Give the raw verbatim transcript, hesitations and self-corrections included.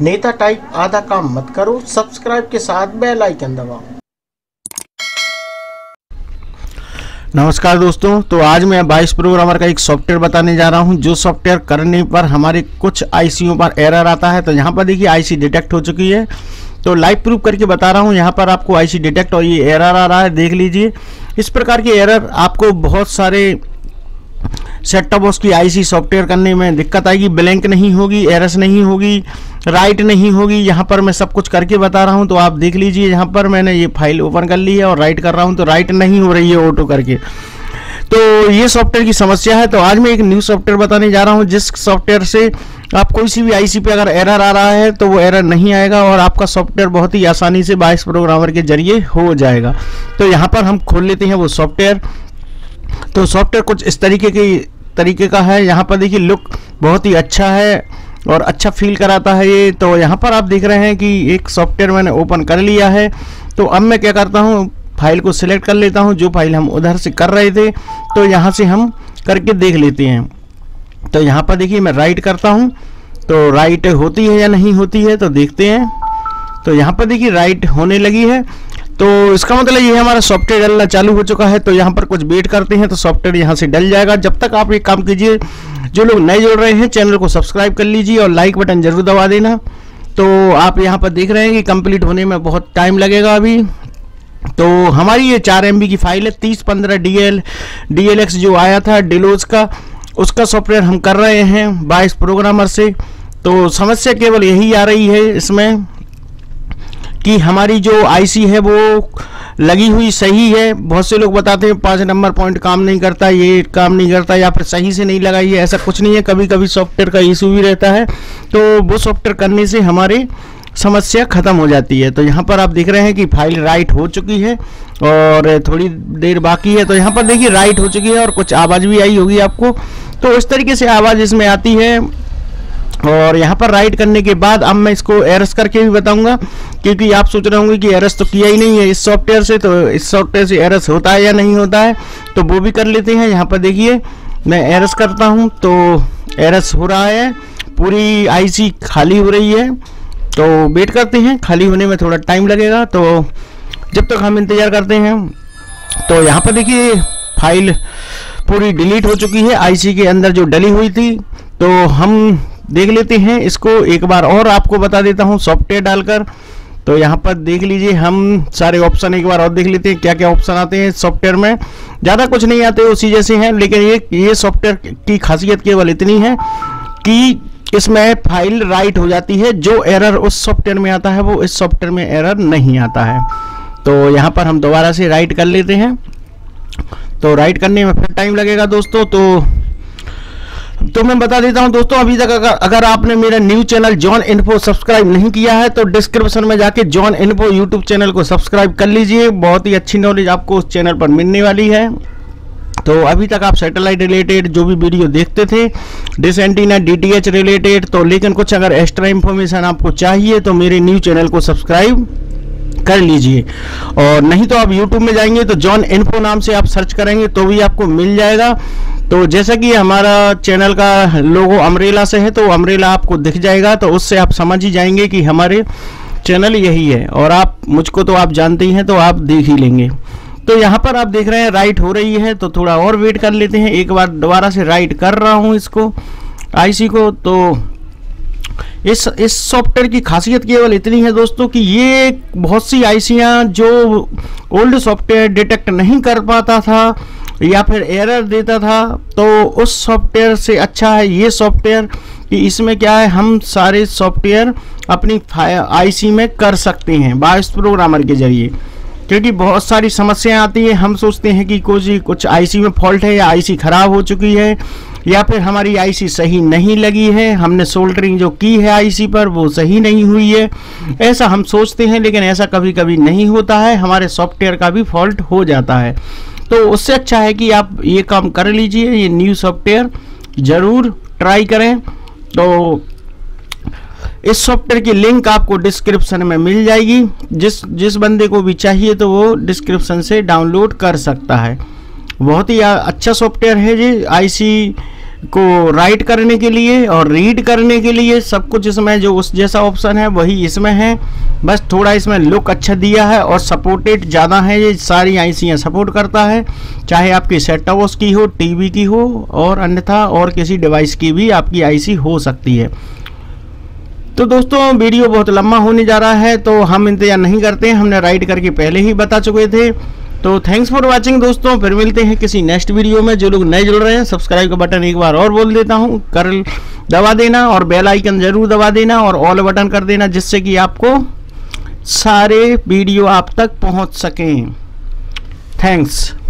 नेता टाइप आधा काम मत करो, सब्सक्राइब के साथ बेल आइकन दबाओ। नमस्कार दोस्तों, तो आज मैं बाईस प्रोग्रामर का एक सॉफ्टवेयर बताने जा रहा हूं, जो सॉफ्टवेयर करने पर हमारे कुछ आईसीओ पर एरर आता है। तो यहां पर देखिए आईसी डिटेक्ट हो चुकी है, तो लाइव प्रूफ करके बता रहा हूं। यहां पर आपको आईसी डिटेक्ट और ये एरर आ रहा है, देख लीजिए। इस प्रकार के एरर आपको बहुत सारे सेट टॉप बॉक्स की आईसी सॉफ्टवेयर करने में दिक्कत आएगी। ब्लैंक नहीं होगी, एरर्स नहीं होगी, राइट नहीं होगी। यहाँ पर मैं सब कुछ करके बता रहा हूँ, तो आप देख लीजिए। यहाँ पर मैंने ये फाइल ओपन कर ली है और राइट कर रहा हूँ, तो राइट नहीं हो रही है ऑटो करके। तो ये सॉफ्टवेयर की समस्या है। तो आज मैं एक न्यू सॉफ्टवेयर बताने जा रहा हूँ, जिस सॉफ्टवेयर से आप कोई सी भी आईसी पे अगर एरर आ रहा है तो वो एरर नहीं आएगा और आपका सॉफ्टवेयर बहुत ही आसानी से बाईस प्रोग्रामर के जरिए हो जाएगा। तो यहाँ पर हम खोल लेते हैं वो सॉफ्टवेयर। तो सॉफ्टवेयर कुछ इस तरीके की तरीके का है। यहाँ पर देखिए लुक बहुत ही अच्छा है और अच्छा फील कराता है ये। तो यहाँ पर आप देख रहे हैं कि एक सॉफ्टवेयर मैंने ओपन कर लिया है। तो अब मैं क्या करता हूँ, फाइल को सिलेक्ट कर लेता हूँ, जो फाइल हम उधर से कर रहे थे। तो यहाँ से हम करके देख लेते हैं। तो यहाँ पर देखिए मैं राइट करता हूँ, तो राइट होती है या नहीं होती है, तो देखते हैं। तो यहाँ पर देखिए राइट होने लगी है। तो इसका मतलब ये है हमारा सॉफ्टवेयर डलना चालू हो चुका है। तो यहाँ पर कुछ वेट करते हैं, तो सॉफ्टवेयर यहाँ से डल जाएगा। जब तक आप एक काम कीजिए, जो लोग नए जुड़ रहे हैं चैनल को सब्सक्राइब कर लीजिए और लाइक बटन जरूर दबा देना। तो आप यहाँ पर देख रहे हैं कि कंप्लीट होने में बहुत टाइम लगेगा अभी। तो हमारी ये चार एम बी की फाइल है, तीस पंद्रह D L D L X जो आया था डिलोज का, उसका सॉफ्टवेयर हम कर रहे हैं बाईस प्रोग्रामर से। तो समस्या केवल यही आ रही है इसमें कि हमारी जो आईसी है वो लगी हुई सही है। बहुत से लोग बताते हैं पाँच नंबर पॉइंट काम नहीं करता, ये काम नहीं करता, या फिर सही से नहीं लगाई है। ऐसा कुछ नहीं है, कभी कभी सॉफ्टवेयर का इशू भी रहता है। तो वो सॉफ्टवेयर करने से हमारी समस्या ख़त्म हो जाती है। तो यहाँ पर आप देख रहे हैं कि फाइल राइट हो चुकी है और थोड़ी देर बाकी है। तो यहाँ पर देखिए राइट हो चुकी है और कुछ आवाज़ भी आई होगी आपको। तो इस तरीके से आवाज़ इसमें आती है। और यहाँ पर राइट करने के बाद अब मैं इसको एरर्स करके भी बताऊंगा, क्योंकि आप सोच रहे होंगे कि एरर्स तो किया ही नहीं है इस सॉफ्टवेयर से। तो इस सॉफ्टवेयर से एरर्स होता है या नहीं होता है, तो वो भी कर लेते हैं। यहाँ पर देखिए मैं एरर्स करता हूँ, तो एरर्स हो रहा है, पूरी आईसी खाली हो रही है। तो वेट करते हैं, खाली होने में थोड़ा टाइम लगेगा। तो जब तक हम इंतज़ार करते हैं, तो यहाँ पर देखिए फाइल पूरी डिलीट हो चुकी है आईसी के अंदर जो डली हुई थी। तो हम देख लेते हैं इसको एक बार और, आपको बता देता हूं सॉफ्टवेयर डालकर। तो यहाँ पर देख लीजिए, हम सारे ऑप्शन एक बार और देख लेते हैं क्या क्या ऑप्शन आते हैं सॉफ्टवेयर में। ज़्यादा कुछ नहीं आते, उसी जैसे हैं, लेकिन ये ये सॉफ्टवेयर की खासियत केवल इतनी है कि इसमें फाइल राइट हो जाती है। जो एरर उस सॉफ्टवेयर में आता है वो इस सॉफ्टवेयर में एरर नहीं आता है। तो यहाँ पर हम दोबारा से राइट कर लेते हैं। तो राइट करने में फिर टाइम लगेगा दोस्तों। तो तो मैं बता देता हूं दोस्तों, अभी तक अगर अगर आपने मेरा new channel John info subscribe नहीं किया है, तो डिस्क्रिप्शन में जाके जॉन इन्फो यूट्यूब चैनल को सब्सक्राइब कर लीजिए। बहुत ही अच्छी नॉलेज आपको उस चैनल पर मिलने वाली है। तो अभी तक आप सैटेलाइट रिलेटेड जो भी वीडियो देखते थे, डिश एंटीना, डीटीएच रिलेटेड, तो लेकिन कुछ अगर एक्स्ट्रा इन्फॉर्मेशन आपको चाहिए तो मेरे न्यू चैनल को सब्सक्राइब कर लीजिए। और नहीं तो आप YouTube में जाएंगे तो जॉन इन्फो नाम से आप सर्च करेंगे तो भी आपको मिल जाएगा। तो जैसा कि हमारा चैनल का लोगो अम्ब्रेला से है, तो अम्ब्रेला आपको दिख जाएगा, तो उससे आप समझ ही जाएंगे कि हमारे चैनल यही है। और आप मुझको तो आप जानते ही हैं, तो आप देख ही लेंगे। तो यहाँ पर आप देख रहे हैं राइट हो रही है, तो थोड़ा और वेट कर लेते हैं। एक बार दोबारा से राइट कर रहा हूँ इसको, आईसी को। तो इस इस सॉफ्टवेयर की खासियत केवल इतनी है दोस्तों कि ये बहुत सी आईसियाँ जो ओल्ड सॉफ्टवेयर डिटेक्ट नहीं कर पाता था या फिर एरर देता था, तो उस सॉफ्टवेयर से अच्छा है ये सॉफ्टवेयर कि इसमें क्या है, हम सारे सॉफ्टवेयर अपनी आईसी में कर सकते हैं बाईस प्रोग्रामर के जरिए। क्योंकि बहुत सारी समस्याएं आती हैं, हम सोचते हैं कि कुछ कुछ आईसी में फॉल्ट है या आईसी ख़राब हो चुकी है या फिर हमारी आईसी सही नहीं लगी है, हमने सोल्डरिंग जो की है आईसी पर वो सही नहीं हुई है, ऐसा हम सोचते हैं। लेकिन ऐसा कभी कभी नहीं होता है, हमारे सॉफ्टवेयर का भी फॉल्ट हो जाता है। तो उससे अच्छा है कि आप ये काम कर लीजिए, ये न्यू सॉफ्टवेयर ज़रूर ट्राई करें। तो इस सॉफ्टवेयर की लिंक आपको डिस्क्रिप्शन में मिल जाएगी, जिस जिस बंदे को भी चाहिए तो वो डिस्क्रिप्शन से डाउनलोड कर सकता है। बहुत ही अच्छा सॉफ्टवेयर है जी, आईसी को राइट करने के लिए और रीड करने के लिए सब कुछ इसमें जो उस जैसा ऑप्शन है वही इसमें है। बस थोड़ा इसमें लुक अच्छा दिया है और सपोर्टेड ज़्यादा है, ये सारी आईसियाँ सपोर्ट करता है, चाहे आपकी सेट टॉप बॉक्स की हो, टीवी की हो और अन्यथा और किसी डिवाइस की भी आपकी आईसी हो सकती है। तो दोस्तों वीडियो बहुत लंबा होने जा रहा है तो हम इंतजार नहीं करते हैं, हमने राइट करके पहले ही बता चुके थे। तो थैंक्स फॉर वाचिंग दोस्तों, फिर मिलते हैं किसी नेक्स्ट वीडियो में। जो लोग नए जुड़ रहे हैं सब्सक्राइब का बटन एक बार और बोल देता हूं, कर दबा देना और बेल आइकन जरूर दबा देना और ऑल बटन कर देना, जिससे कि आपको सारे वीडियो आप तक पहुंच सकें। थैंक्स।